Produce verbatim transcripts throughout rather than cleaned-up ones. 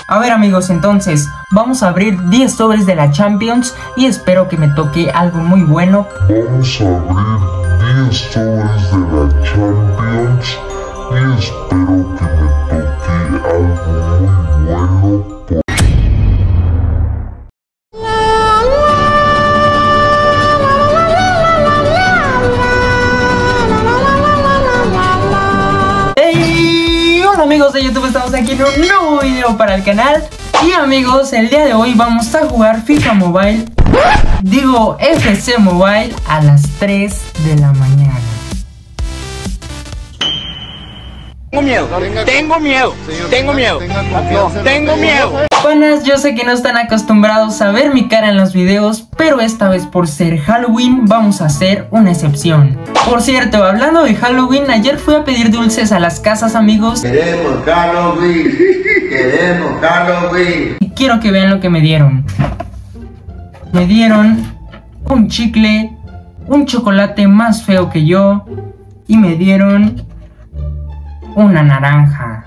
A ver amigos, entonces vamos a abrir diez sobres de la Champions y espero que me toque algo muy bueno. Vamos a abrir diez sobres de la Champions y espero que me toque algo muy bueno. Por... ¡Hey! Hola amigos de YouTube, estamos aquí en un nuevo video para el canal. Y amigos, el día de hoy vamos a jugar FIFA Mobile, digo F C Mobile, a las tres de la mañana. Tengo miedo, tengo miedo, tengo miedo, tengo miedo. Panas, yo sé que no están acostumbrados a ver mi cara en los videos, pero esta vez por ser Halloween vamos a hacer una excepción. Por cierto, hablando de Halloween, ayer fui a pedir dulces a las casas, amigos. Queremos Halloween, queremos Halloween. Y quiero que vean lo que me dieron. Me dieron un chicle, un chocolate más feo que yo y me dieron una naranja.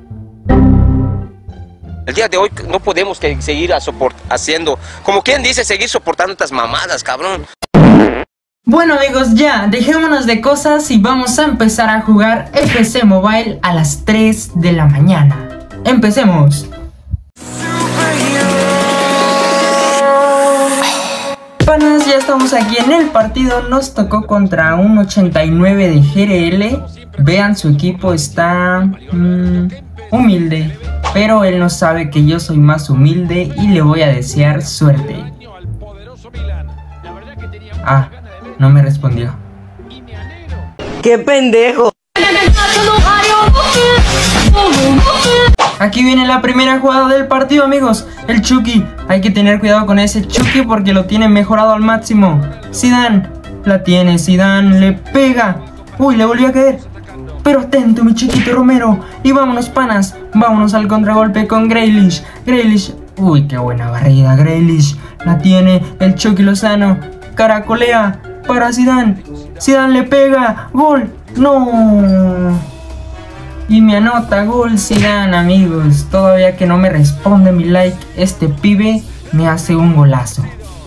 El día de hoy no podemos que seguir a haciendo, como quien dice, seguir soportando estas mamadas, cabrón. Bueno amigos, ya, dejémonos de cosas y vamos a empezar a jugar F C Mobile a las tres de la mañana. Empecemos. Panas, ya estamos aquí en el partido. Nos tocó contra un ochenta y nueve de G R L. Vean, su equipo está mmm, humilde, pero él no sabe que yo soy más humilde y le voy a desear suerte. Ah, no me respondió. ¡Qué pendejo! Aquí viene la primera jugada del partido, amigos. El Chucky. Hay que tener cuidado con ese Chucky porque lo tiene mejorado al máximo. Zidane. La tiene Zidane. Le pega. Uy, le volvió a caer. Pero atento, mi chiquito Romero. Y vámonos, panas. Vámonos al contragolpe con Grealish. Grealish. Uy, qué buena barrida, Grealish. La tiene el Chucky Lozano. Caracolea para Zidane. Zidane le pega. Gol. No. Y me anota gol Zidane, amigos. Todavía que no me responde mi like, este pibe me hace un golazo.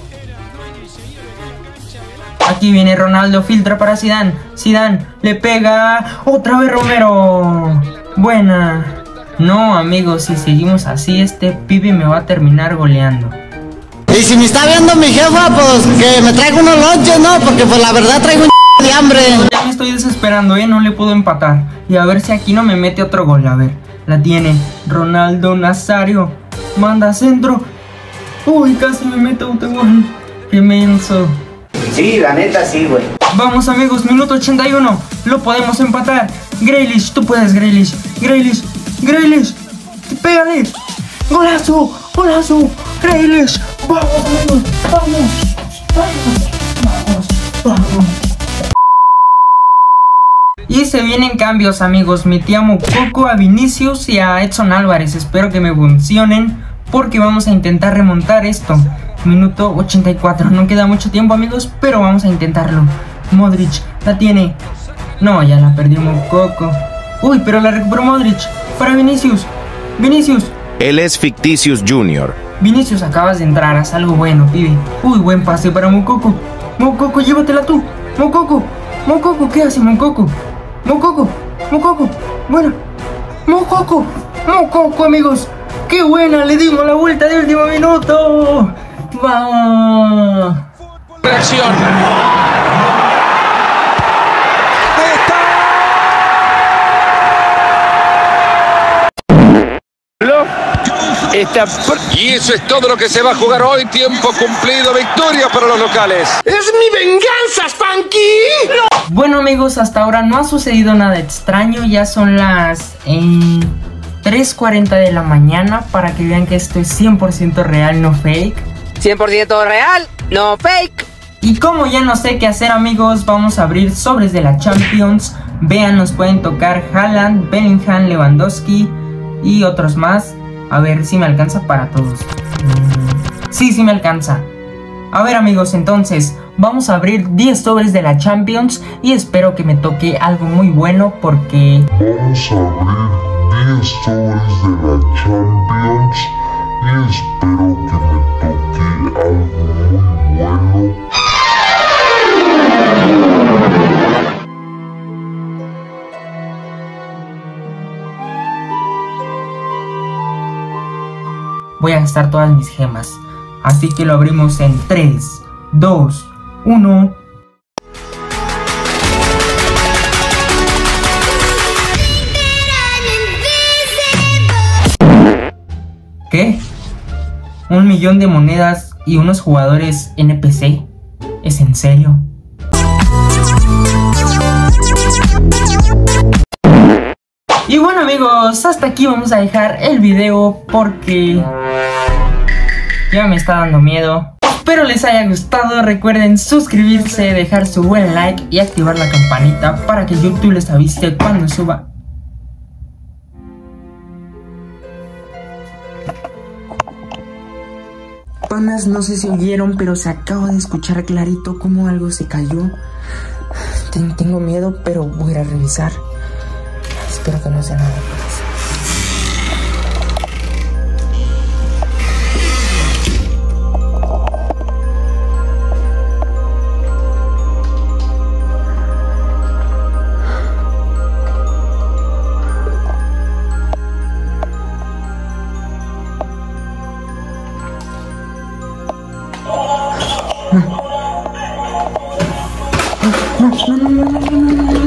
Aquí viene Ronaldo, filtra para Zidane. Zidane le pega. Otra vez Romero. Buena. No, amigos, si seguimos así, este pibe me va a terminar goleando. Y si me está viendo mi jefa, pues que me traiga unos lonches, ¿no? Porque pues la verdad traigo un de hambre. Ya me estoy desesperando, ¿eh? No le puedo empatar. Y a ver si aquí no me mete otro gol. A ver, la tiene Ronaldo Nazario. Manda centro. Uy, casi me mete otro gol. Qué menso. Sí, la neta sí, güey. Vamos amigos, minuto ochenta y uno. Lo podemos empatar. Grealish, tú puedes, Grealish. Grealish, Grealish. Pégale. Golazo, golazo. Grealish. Vamos amigos, vamos. Vamos, vamos, vamos. Y se vienen cambios, amigos. Metí a Moukoko, a Vinicius y a Edson Álvarez. Espero que me funcionen porque vamos a intentar remontar esto. Minuto ochenta y cuatro, no queda mucho tiempo, amigos, pero vamos a intentarlo. Modric, la tiene. No, ya la perdió Moukoko. Uy, pero la recuperó Modric. Para Vinicius. Vinicius. Él es Ficticius Junior. Vinicius, acabas de entrar, haz algo bueno, pibe. Uy, buen pase para Moukoko. Moukoko, llévatela tú. Moukoko, Moukoko, ¿qué hace Moukoko? Moukoko, Moukoko, bueno. Moukoko, Moukoko, amigos. ¡Qué buena! Le dimos la vuelta de último minuto. ¡Vamos! Reacción. Esta... Y eso es todo lo que se va a jugar hoy. Tiempo cumplido, victoria para los locales. ¡Es mi venganza, Spanky! ¡No! Bueno amigos, hasta ahora no ha sucedido nada extraño. Ya son las eh, tres cuarenta de la mañana. Para que vean que esto es cien por ciento real, no fake. cien por ciento real, no fake. Y como ya no sé qué hacer, amigos, vamos a abrir sobres de la Champions. Vean, nos pueden tocar Haaland, Bellingham, Lewandowski y otros más. A ver si me alcanza para todos. Sí, sí me alcanza. A ver amigos, entonces vamos a abrir diez sobres de la Champions y espero que me toque algo muy bueno porque... Vamos a abrir diez sobres de la Champions voy a gastar todas mis gemas. Así que lo abrimos en tres, dos, uno. ¿Qué? ¿Un millón de monedas y unos jugadores N P C? ¿Es en serio? Y bueno amigos, hasta aquí vamos a dejar el video porque ya me está dando miedo. Espero les haya gustado, recuerden suscribirse, dejar su buen like y activar la campanita para que YouTube les avise cuando suba. Panas, no sé si oyeron, pero se acaba de escuchar clarito como algo se cayó. Tengo miedo, pero voy a ir a revisar. Espero que no sea nada. No, no, no, no, no, no, no, no.